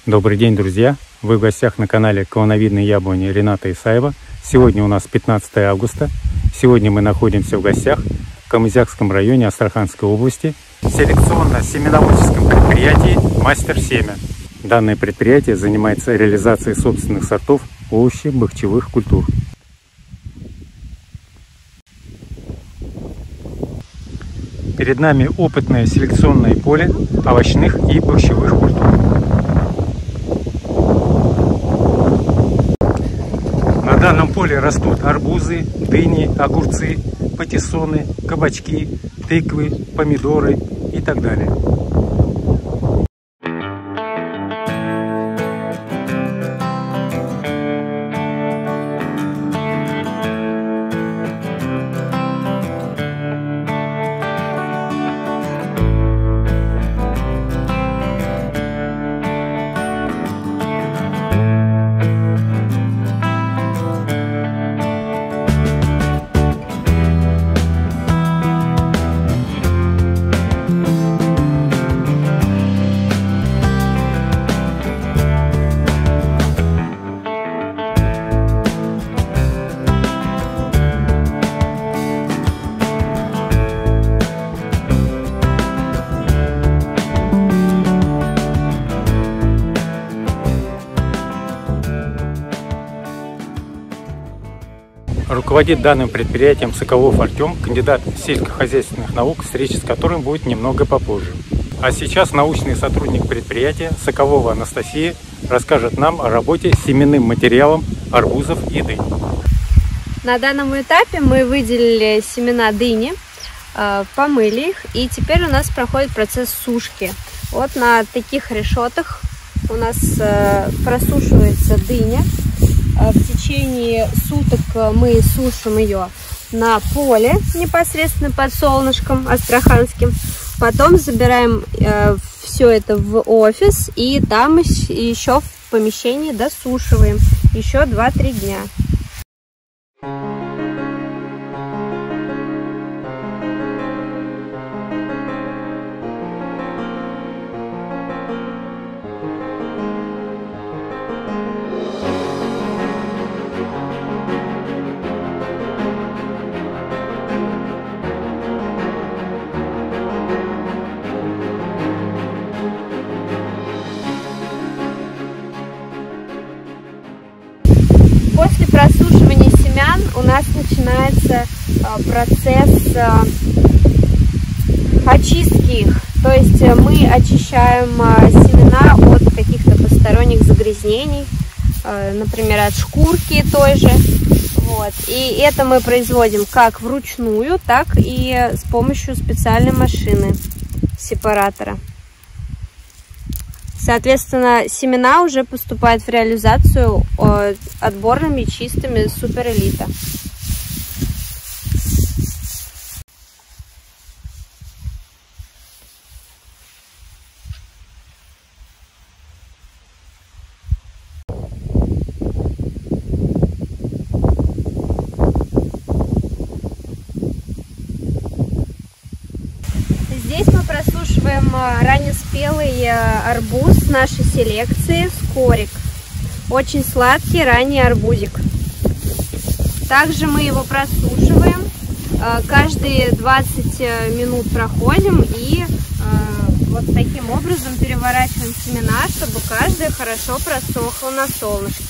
Добрый день, друзья! Вы в гостях на канале «Клоновидные яблони» Рената Исаева. Сегодня у нас 15 августа. Сегодня мы находимся в гостях в Камызякском районе Астраханской области в селекционно-семеноводческом предприятии «Мастер Семя». Данное предприятие занимается реализацией собственных сортов овощи-бахчевых культур. Перед нами опытное селекционное поле овощных и бахчевых культур. На данном поле растут арбузы, дыни, огурцы, патиссоны, кабачки, тыквы, помидоры и так далее. Руководит данным предприятием Соколов Артем, кандидат сельскохозяйственных наук, встреча с которым будет немного попозже. А сейчас научный сотрудник предприятия Соколова Анастасия расскажет нам о работе с семенным материалом арбузов и дынь. На данном этапе мы выделили семена дыни, помыли их, и теперь у нас проходит процесс сушки. Вот на таких решетах у нас просушивается дыня. В течение суток мы сушим ее на поле, непосредственно под солнышком астраханским. Потом забираем все это в офис и там еще в помещении досушиваем еще 2-3 дня. После просушивания семян у нас начинается процесс очистки их. То есть мы очищаем семена от каких-то посторонних загрязнений, например, от шкурки той же. Вот. И это мы производим как вручную, так и с помощью специальной машины сепаратора. Соответственно, семена уже поступают в реализацию отборными, чистыми суперэлита. Здесь мы просушиваем раннеспелый арбуз нашей селекции «Скорик». Очень сладкий ранний арбузик. Также мы его просушиваем. Каждые 20 минут проходим и вот таким образом переворачиваем семена, чтобы каждая хорошо просохла на солнышке.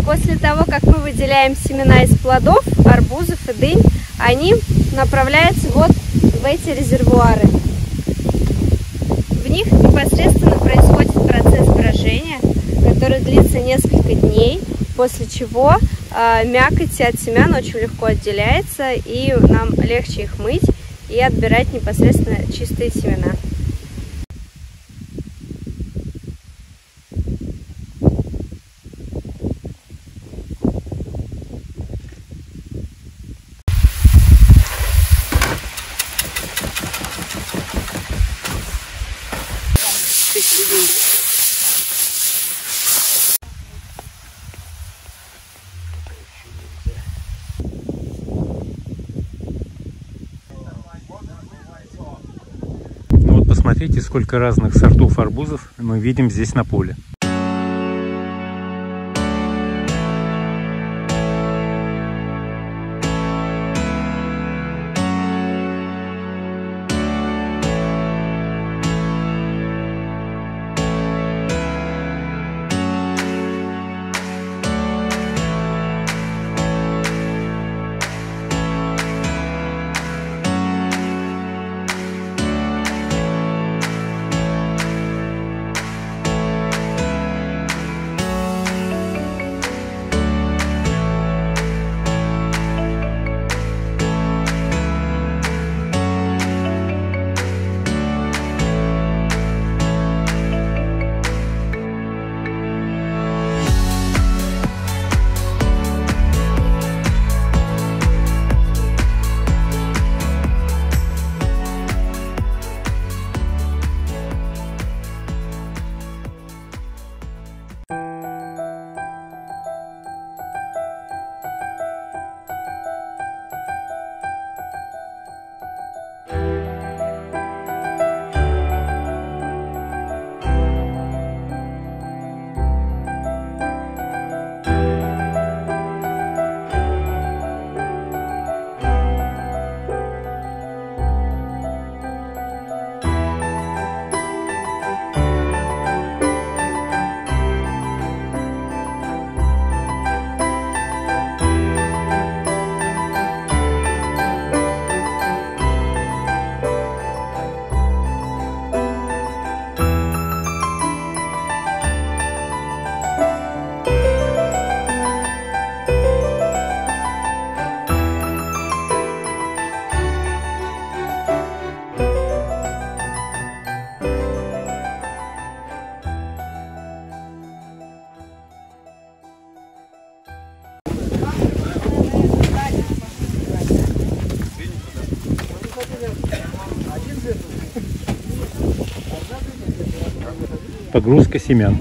После того, как мы выделяем семена из плодов, арбузов и дынь, они направляются вот в эти резервуары. В них непосредственно происходит процесс брожения, который длится несколько дней, после чего мякоть от семян очень легко отделяется, и нам легче их мыть и отбирать непосредственно чистые семена. Посмотрите, сколько разных сортов арбузов мы видим здесь на поле. Погрузка семян.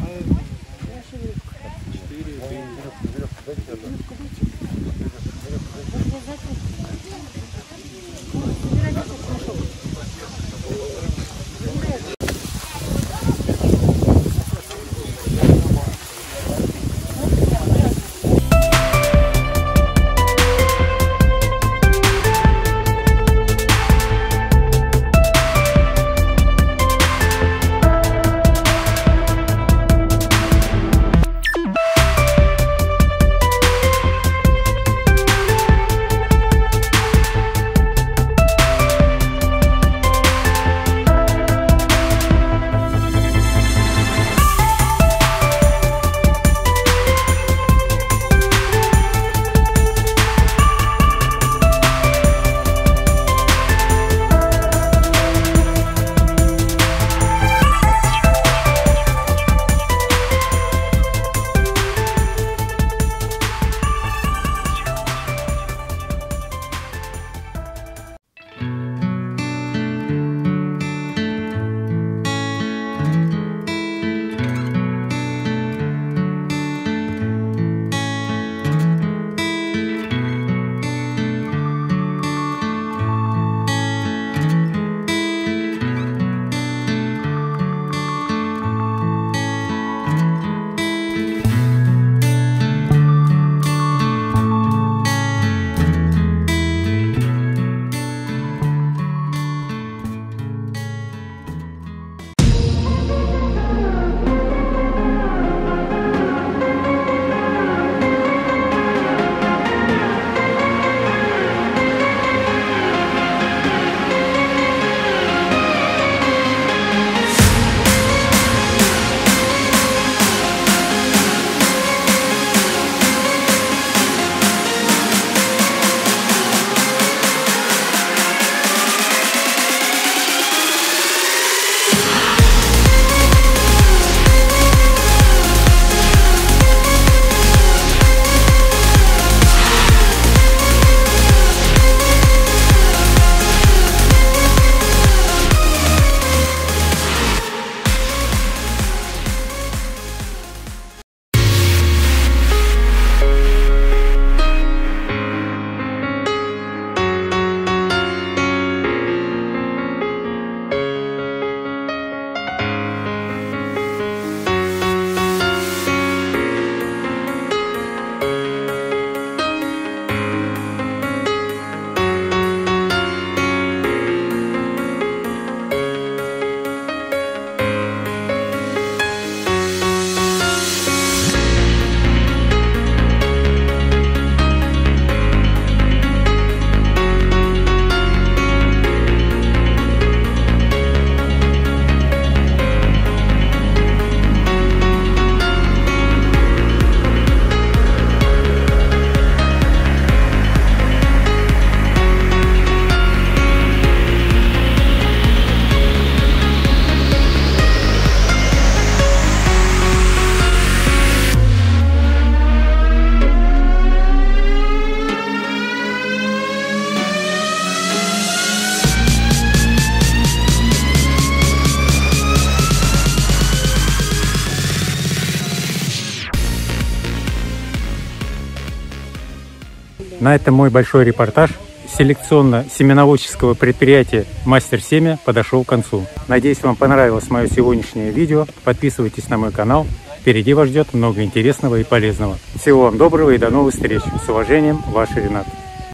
На этом мой большой репортаж селекционно-семеноводческого предприятия «Мастер Семя» подошел к концу. Надеюсь, вам понравилось мое сегодняшнее видео. Подписывайтесь на мой канал. Впереди вас ждет много интересного и полезного. Всего вам доброго и до новых встреч. С уважением, ваш Ренат.